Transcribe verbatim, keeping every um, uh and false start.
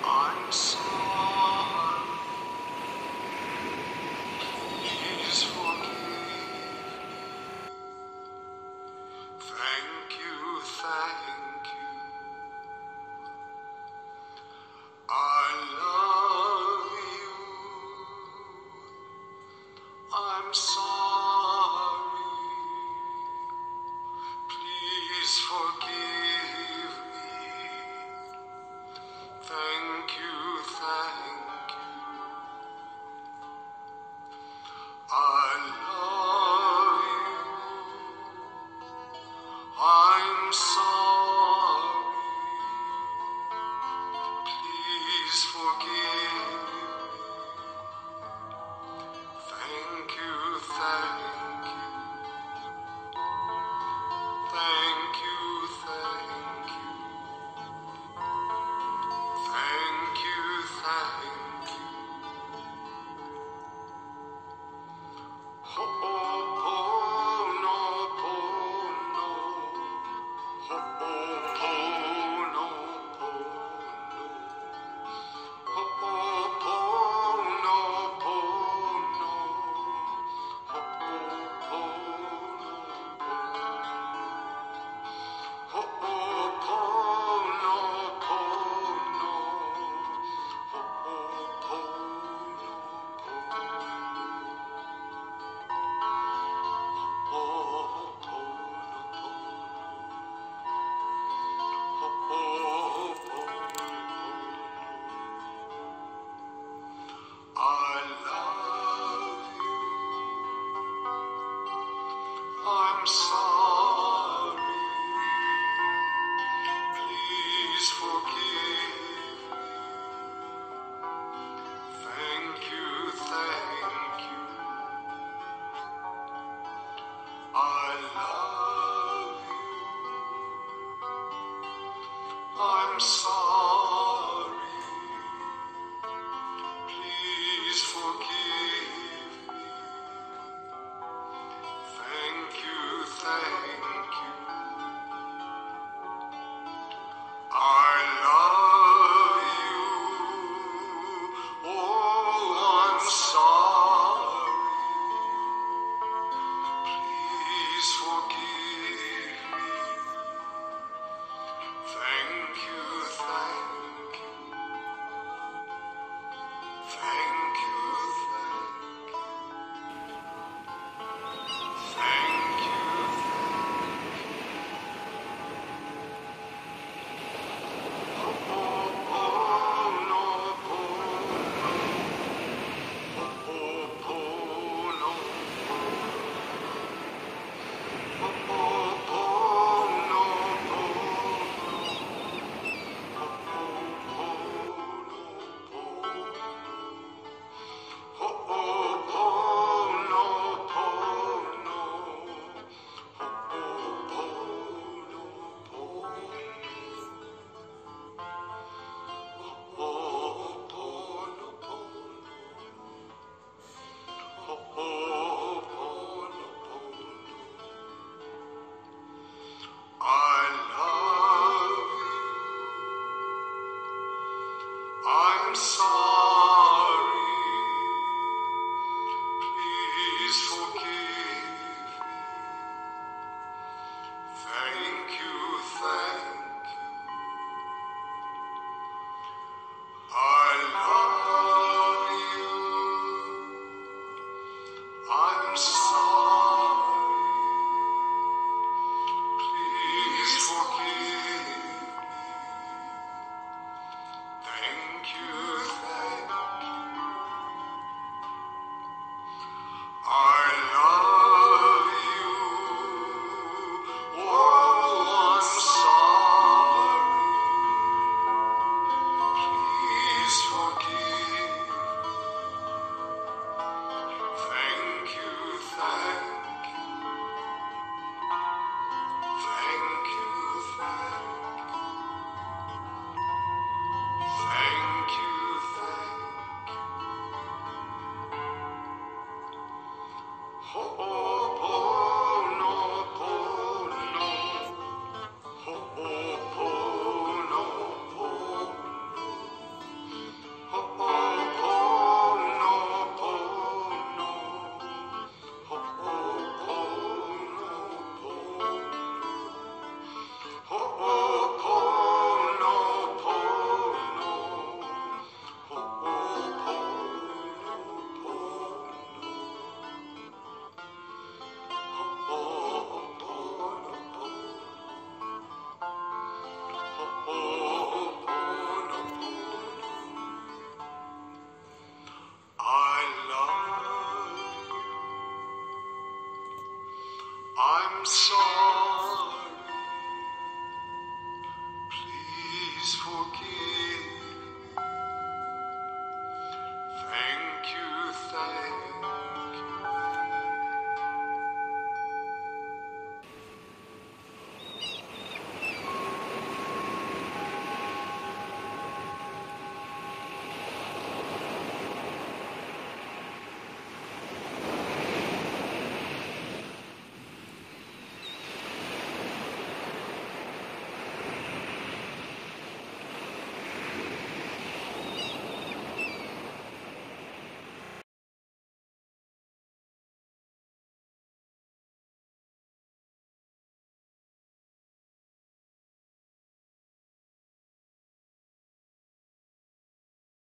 I'm sorry. Please forgive me. Thank you, thank you. I love you. I'm sorry. Please forgive me. Thank you, thank you. I love you. I'm sorry. Please forgive me. Thank you, thank you. Thank you, thank you. Thank you, thank you. Ho'oponopono. Ho'oponopono. Ho'oponopono. I love you. I'm sorry. Please forgive me. Thank you, thank you. I love you. I'm sorry. Please forgive me. Thank you, thank you. I love you. Oh, I'm sorry. Please forgive me. Thank you, thank you. Thank you, thank you. Thank you, I love you. I'm sorry. Please forgive me. Thank you, thank you. I love you. I'm sorry. Please forgive me. Thank you, thank you. give.